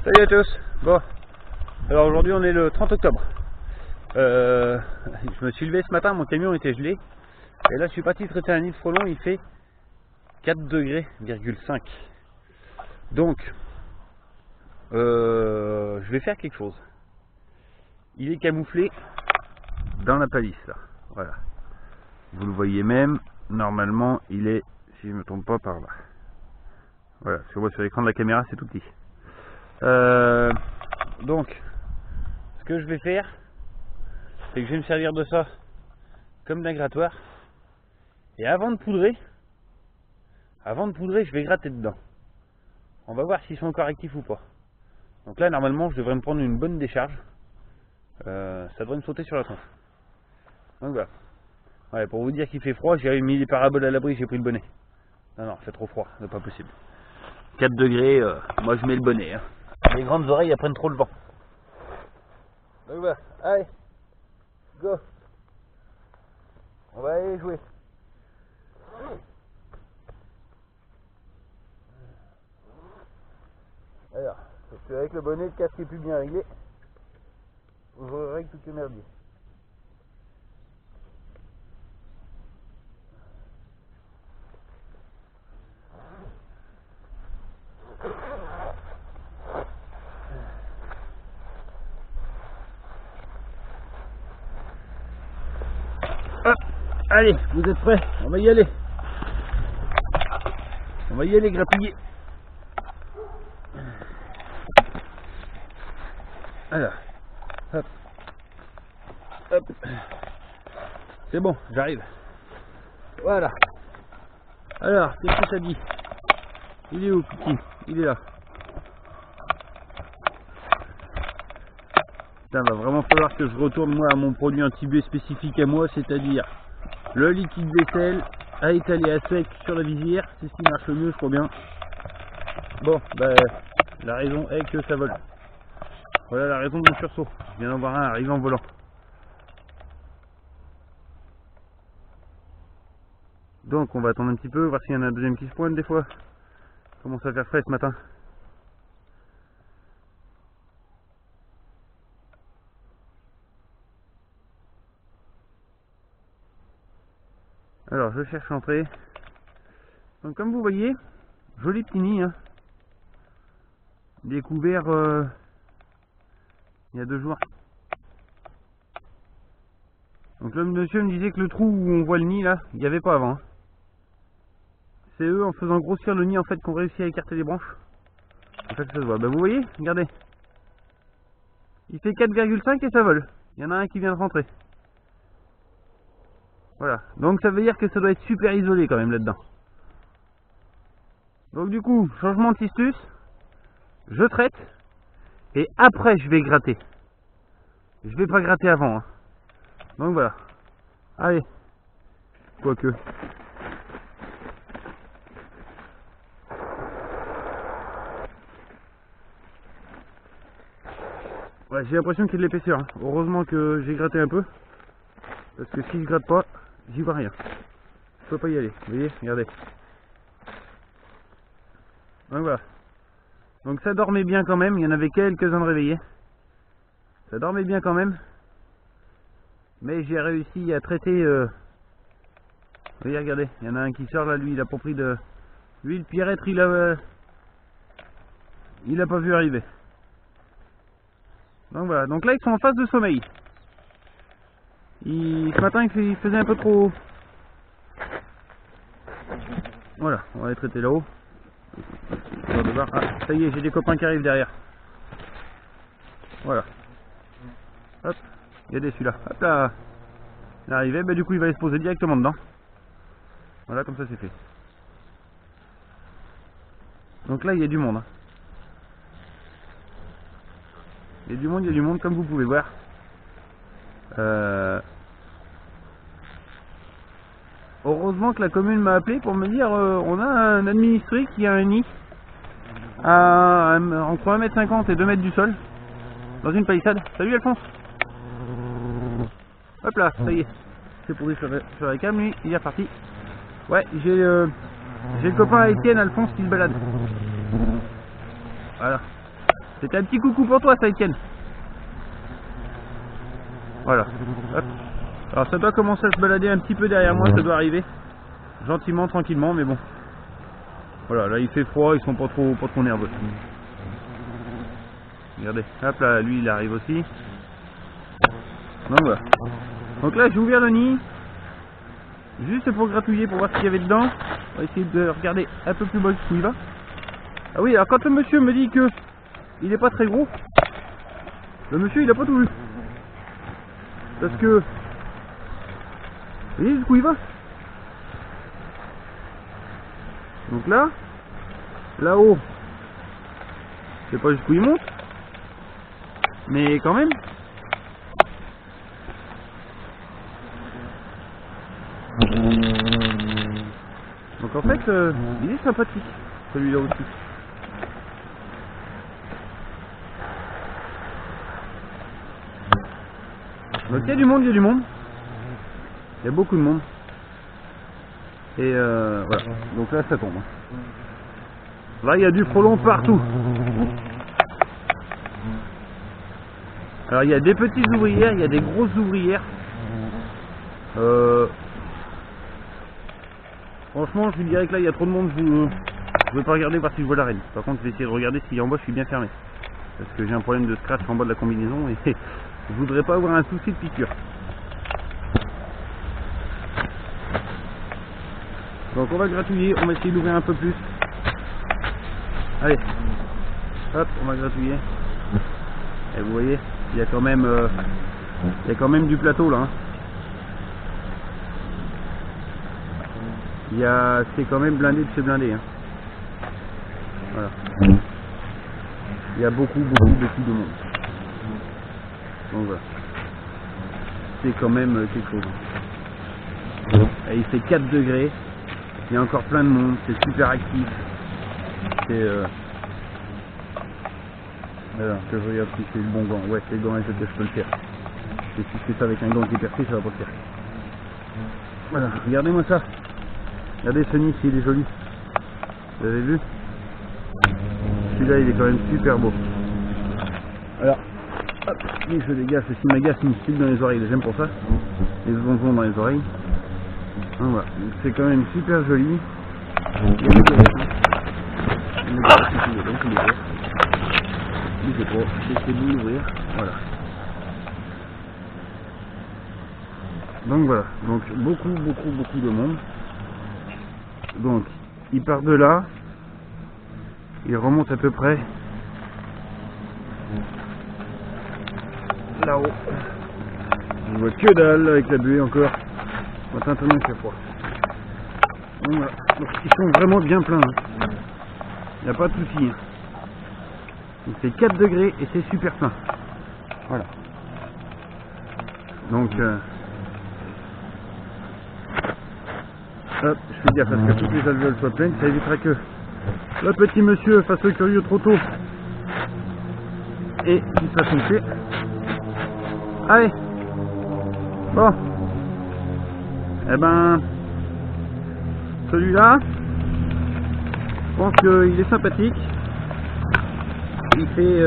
Salut à tous. Bon, alors aujourd'hui on est le 30 octobre. Je me suis levé ce matin, mon camion était gelé. Et là je suis parti traiter un nid de frelons, il fait 4 degrés, 5. Donc, je vais faire quelque chose. Il est camouflé dans la palisse là. Voilà. Vous le voyez même, normalement il est, si je ne me trompe pas, par là. Voilà, ce qu'on voit sur l'écran de la caméra c'est tout petit. Donc, ce que je vais faire, c'est que je vais me servir de ça comme d'un grattoir. Et avant de poudrer, je vais gratter dedans. On va voir s'ils sont encore actifs ou pas. Donc là, normalement, je devrais me prendre une bonne décharge. Ça devrait me sauter sur la tronche. Donc voilà. Ouais, pour vous dire qu'il fait froid, j'ai mis les paraboles à l'abri, j'ai pris le bonnet. Non, il fait trop froid, c'est pas possible. 4 degrés, moi je mets le bonnet. Hein. Les grandes oreilles elles prennent trop le vent. Donc voilà, allez, go. On va aller jouer. Alors, parce qu'avec le bonnet, le casque est plus bien réglé. Je règle tout le merdier. Ah, allez, vous êtes prêts? On va y aller. On va y aller grappiller. Alors, hop, hop. C'est bon, j'arrive. Voilà. Alors, qu'est-ce que ça dit? Il est où, petit? Il est là. Putain, va vraiment falloir que je retourne moi à mon produit anti-buée spécifique à moi, c'est-à-dire le liquide vaisselle à étaler à sec sur la visière, c'est ce qui marche le mieux, je crois bien. Bon, bah, la raison est que ça vole. Voilà la raison de mon sursaut. Je viens d'en voir un arriver en volant. Donc on va attendre un petit peu, voir s'il y en a un deuxième qui se pointe des fois. Commence à faire frais ce matin. Alors je cherche l'entrée. Donc comme vous voyez, joli petit nid. Hein. Découvert il y a 2 jours. Donc le monsieur me disait que le trou où on voit le nid là, il n'y avait pas avant. Hein. C'est eux en faisant grossir le nid en fait qu'on réussit à écarter les branches. C'est ça que ça se voit. Bah vous voyez, regardez. Il fait 4,5 et ça vole. Il y en a un qui vient de rentrer. Voilà. Donc ça veut dire que ça doit être super isolé quand même là-dedans. Donc du coup, changement de cistus. Je traite. Et après je vais gratter. Je vais pas gratter avant. Hein. Donc voilà. Allez. Quoique. Ouais, j'ai l'impression qu'il y a de l'épaisseur. Hein. Heureusement que j'ai gratté un peu. Parce que si je gratte pas, j'y vois rien. Je peux pas y aller. Vous voyez, regardez. Donc voilà. Donc ça dormait bien quand même. Il y en avait quelques-uns de réveillés. Ça dormait bien quand même. Mais j'ai réussi à traiter... Vous voyez, regardez. Il y en a un qui sort là, lui, il a pas pris de... Lui, le Pierrette, il a pas vu arriver. Donc voilà, donc là ils sont en phase de sommeil. Ce matin il faisait un peu trop... Voilà, on va les traiter là-haut. Ah, ça y est, j'ai des copains qui arrivent derrière. Voilà. Hop, il y a des celui-là. Hop là. Il est arrivé, bah du coup il va aller se poser directement dedans. Voilà, comme ça c'est fait. Donc là il y a du monde. Hein. Il y a du monde comme vous pouvez voir. Heureusement que la commune m'a appelé pour me dire on a un administré qui a un nid entre 1,50 m et 2 m du sol dans une palissade. Salut Alphonse. Hop là, ça y est. C'est posé sur la cam, lui, il est reparti. Ouais, j'ai le copain Étienne Alphonse qui se balade. Voilà. C'était un petit coucou pour toi, ça, Etienne. Voilà. Hop. Alors ça doit commencer à se balader un petit peu derrière moi, ça doit arriver. Gentiment, tranquillement, mais bon. Voilà, là il fait froid, ils sont pas trop nerveux. Regardez, hop là, lui il arrive aussi. Donc voilà. Donc là j'ai ouvert le nid. Juste pour gratouiller, pour voir ce qu'il y avait dedans. On va essayer de regarder un peu plus bas où il va. Ah oui, alors quand le monsieur me dit que il est pas très gros, le monsieur il a pas tout vu. Parce que... Vous voyez jusqu'où il va? Donc là, là-haut, je sais pas jusqu'où il monte, mais quand même. Donc en fait, il est sympathique, celui-là aussi. Donc il y a du monde, il y a du monde. Il y a beaucoup de monde. Et voilà, donc là ça tombe. Là il y a du frelon partout. Alors il y a des petites ouvrières, il y a des grosses ouvrières. Franchement je vous dirais que là il y a trop de monde, je ne vais pas regarder voir si je vois la reine. Par contre je vais essayer de regarder si en bas je suis bien fermé. Parce que j'ai un problème de scratch en bas de la combinaison et je voudrais pas avoir un souci de piqûre. Donc on va gratouiller, on va essayer d'ouvrir un peu plus. Allez, hop, on va gratouiller. Et vous voyez, il y a quand même du plateau là. Hein. C'est quand même blindé de chez blindé. Hein. Voilà. Il y a beaucoup de monde. Donc voilà. C'est quand même quelque chose. Et il fait 4 degrés. Il y a encore plein de monde, c'est super actif. C'est alors que je regarde si c'est le bon gant. Ouais, c'est le gant avec lequel je peux le faire. Et si je fais ça avec un gant qui est percé, ça va pas le faire. Voilà, regardez-moi ça. Regardez ce nid, il est joli. Vous avez vu? Celui-là, il est quand même super beau. Alors, hop, et je dégage, ce qui m'agace, une style dans les oreilles, j'aime pour ça. Les bonbons dans les oreilles. Voilà, c'est quand même super joli. Voilà. Donc voilà, donc beaucoup de monde. Donc il part de là, il remonte à peu près là-haut. On voit que dalle avec la buée encore. Maintenant il fait froid. Donc, voilà. Donc ils sont vraiment bien pleins. Hein. Il n'y a pas de souci. Hein. Donc c'est 4 degrés et c'est super plein. Voilà. Donc hop, je fais gaffe parce que toutes les alvéoles soient pleines, ça évitera que le petit monsieur fasse le curieux trop tôt et qu'il se fasse une tuer. Allez. Bon. Eh ben, celui-là, je pense qu'il est sympathique. Il fait,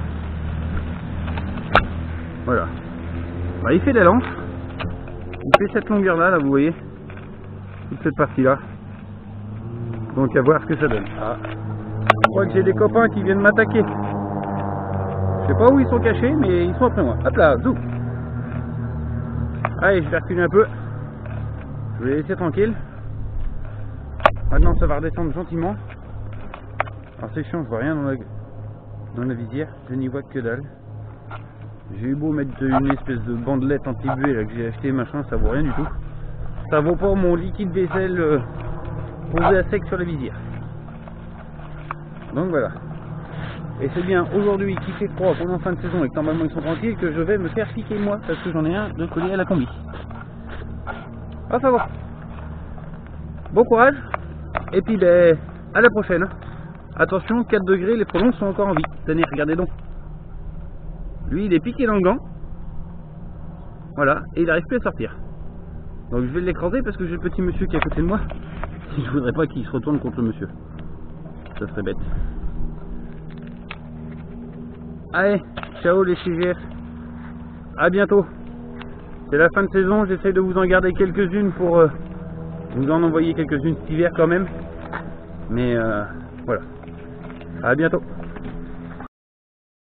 voilà. Bah, il fait des lances. Il fait cette longueur-là, là, vous voyez, toute cette partie-là. Donc, à voir ce que ça donne. Ah. Je crois que j'ai des copains qui viennent m'attaquer. Je sais pas où ils sont cachés, mais ils sont après moi. Hop là, zou. Allez, je vais reculer un peu. Je vais les laisser tranquille. Maintenant ça va redescendre gentiment. Alors c'est chiant, je vois rien dans la visière, je n'y vois que dalle. J'ai eu beau mettre une espèce de bandelette anti-buée là que j'ai acheté, machin, ça vaut rien du tout. Ça vaut pas mon liquide vaisselle posé à sec sur la visière. Donc voilà. Et c'est bien aujourd'hui qu'il fait froid pendant fin de saison et que normalement ils sont tranquilles que je vais me faire piquer moi parce que j'en ai un de collé à la combi. Ah ça va. Bon courage. Et puis ben à la prochaine. Attention, 4 degrés, les frelons sont encore en vie. Tenez, regardez donc. Lui il est piqué dans le gant. Voilà, et il n'arrive plus à sortir. Donc je vais l'écraser parce que j'ai le petit monsieur qui est à côté de moi. Je voudrais pas qu'il se retourne contre le monsieur. Ça serait bête. Allez, ciao les CGF. À bientôt. C'est la fin de saison, j'essaie de vous en garder quelques-unes pour vous en envoyer quelques-unes cet hiver quand même. Mais voilà. À bientôt.